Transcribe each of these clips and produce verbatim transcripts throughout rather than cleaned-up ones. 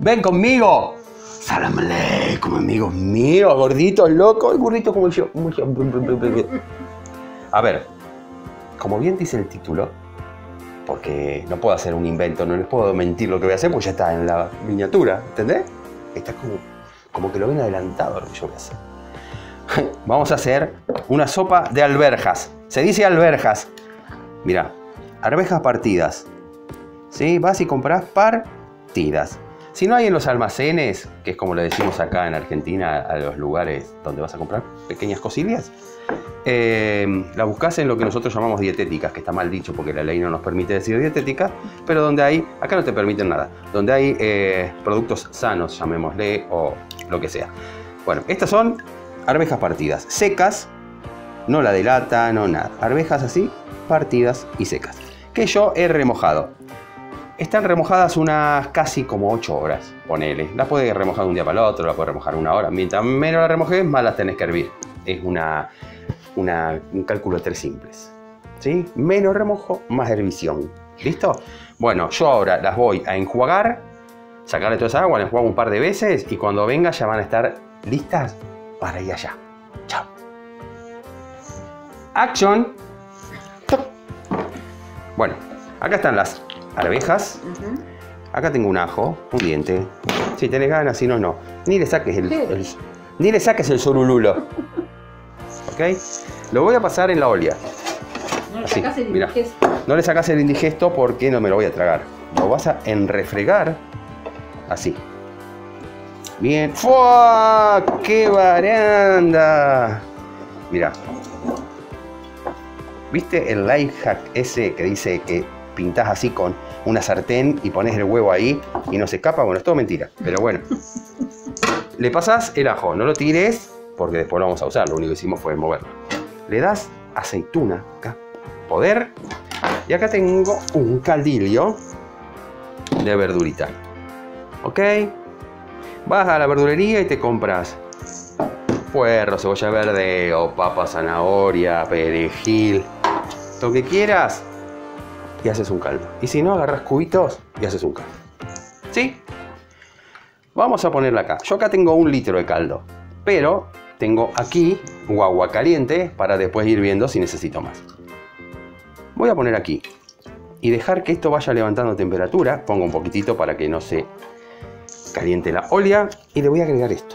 ven conmigo. Salam aleikum, amigos míos, gorditos, locos, gorditos como yo. Como yo. A ver, como bien dice el título, porque no puedo hacer un invento, no les puedo mentir lo que voy a hacer, porque ya está en la miniatura, ¿entendés? Está como, como que lo ven adelantado lo que yo voy a hacer. Vamos a hacer una sopa de alberjas. Se dice alberjas. Mira, arvejas partidas. ¿Sí? Vas y compras partidas. Si no hay en los almacenes, que es como le decimos acá en Argentina a los lugares donde vas a comprar pequeñas cosillas, eh, la buscas en lo que nosotros llamamos dietéticas, que está mal dicho porque la ley no nos permite decir dietética, pero donde hay, acá no te permiten nada, donde hay eh, productos sanos, llamémosle, o lo que sea. Bueno, estas son arvejas partidas, secas, no la de lata, no nada, arvejas así, partidas y secas, que yo he remojado. Están remojadas unas casi como ocho horas, ponele. La puedes remojar de un día para el otro, la puedes remojar una hora. Mientras menos la remojes, más las tenés que hervir. Es una, una, un cálculo de tres simples. ¿Sí? Menos remojo, más hervición. ¿Listo? Bueno, yo ahora las voy a enjuagar, sacarle toda esa agua, las enjuago un par de veces y cuando venga ya van a estar listas para ir allá. Chao. Action. Bueno, acá están las arvejas. Uh-huh. Acá tengo un ajo, un diente. Si tenés ganas, si no, no. Ni le saques el, el, ni le saques el sorululo. ¿Ok? Lo voy a pasar en la olla. No le sacas el indigesto. No le sacas el indigesto porque no me lo voy a tragar. Lo vas a enrefregar así. Bien. ¡Fua! ¡Qué baranda! Mira. ¿Viste el life hack ese que dice que pintás así con una sartén y pones el huevo ahí y no se escapa? Bueno, es todo mentira, pero bueno. Le pasas el ajo, no lo tires porque después lo vamos a usar, lo único que hicimos fue moverlo. Le das aceituna acá, poder, y acá tengo un caldillo de verdurita. ¿Ok? Vas a la verdulería y te compras puerro, cebolla verde o papa, zanahoria, perejil, lo que quieras, y haces un caldo. Y si no, agarras cubitos y haces un caldo. ¿Sí? Vamos a ponerla acá. Yo acá tengo un litro de caldo, pero tengo aquí agua caliente para después ir viendo si necesito más. Voy a poner aquí y dejar que esto vaya levantando temperatura. Pongo un poquitito para que no se caliente la olla y le voy a agregar esto.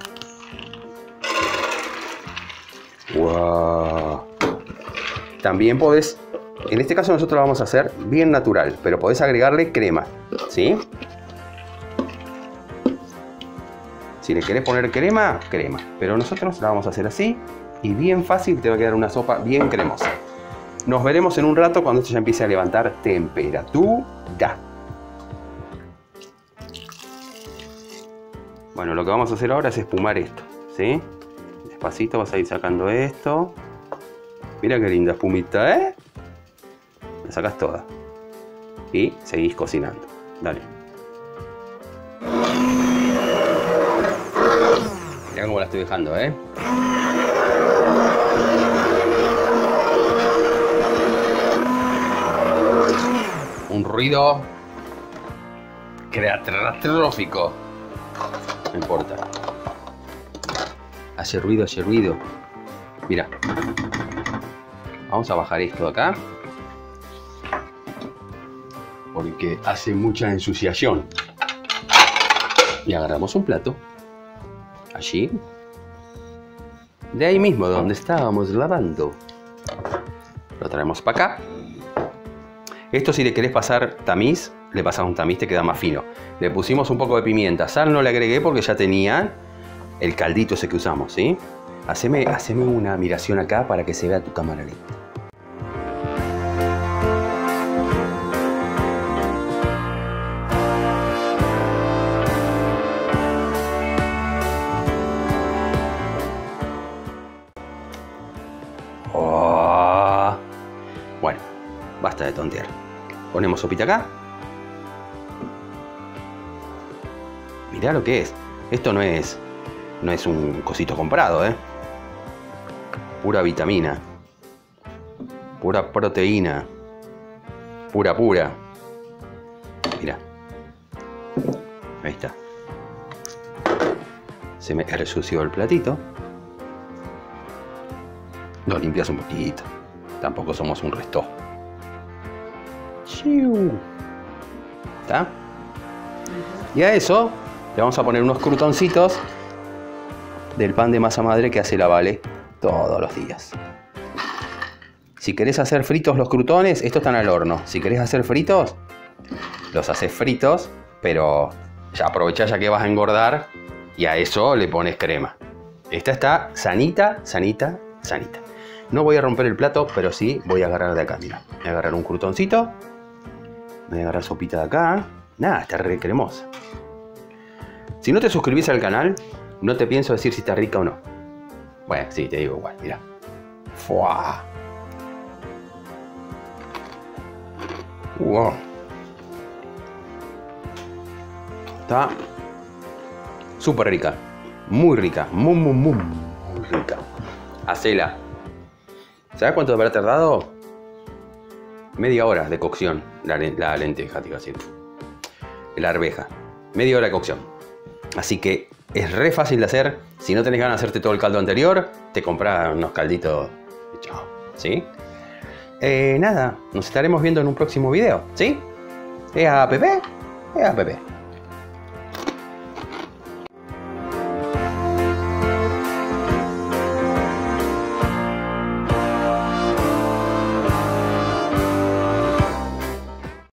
Wow. También podés, en este caso nosotros lo vamos a hacer bien natural, pero podés agregarle crema, ¿sí? Si le querés poner crema, crema. Pero nosotros la vamos a hacer así y bien fácil te va a quedar una sopa bien cremosa. Nos veremos en un rato cuando esto ya empiece a levantar temperatura. Bueno, lo que vamos a hacer ahora es espumar esto, ¿sí? Despacito vas a ir sacando esto. Mira qué linda espumita, ¿eh? La sacas toda. Y seguís cocinando. Dale. Mirá cómo la estoy dejando, ¿eh? Un ruido catastrófico. No importa. Hace ruido, hace ruido. Mira. Vamos a bajar esto de acá. Porque hace mucha ensuciación. Y agarramos un plato. Allí. De ahí mismo, donde estábamos lavando. Lo traemos para acá. Esto si le querés pasar tamiz, le pasas un tamiz, te queda más fino. Le pusimos un poco de pimienta. Sal no le agregué porque ya tenía el caldito ese que usamos, ¿sí? Haceme, haceme una miración acá para que se vea tu cámara lenta. Oh. Bueno, basta de tontear. Ponemos sopita acá. Mirá lo que es. Esto no es, no es un cosito comprado, ¿eh? Pura vitamina. Pura proteína. Pura, pura. Mirá. Ahí está. Se me resució el platito. Lo limpias un poquito. Tampoco somos un resto. ¿Está? Y a eso le vamos a poner unos crutoncitos del pan de masa madre que hace la Vale todos los días. Si querés hacer fritos los crutones, estos están al horno. Si querés hacer fritos, los haces fritos, pero ya aprovechá ya que vas a engordar y a eso le pones crema. Esta está sanita, sanita, sanita. No voy a romper el plato, pero sí voy a agarrar de acá, mira. Voy a agarrar un crutoncito. Voy a agarrar sopita de acá. Nada, está re cremosa. Si no te suscribís al canal, no te pienso decir si está rica o no. Bueno, sí, te digo igual, mira. ¡Fua! ¡Wow! Está súper rica. Muy rica. Muy, muy, muy, muy rica. Hacela. ¿Sabes cuánto habrá tardado? Media hora de cocción. La, la lenteja, te iba a decir. La arveja. Media hora de cocción. Así que es re fácil de hacer. Si no tenés ganas de hacerte todo el caldo anterior, te compras unos calditos. Chao. ¿Sí? Eh, nada, nos estaremos viendo en un próximo video. ¿Sí? ¿Es a Pepe? Es a Pepe.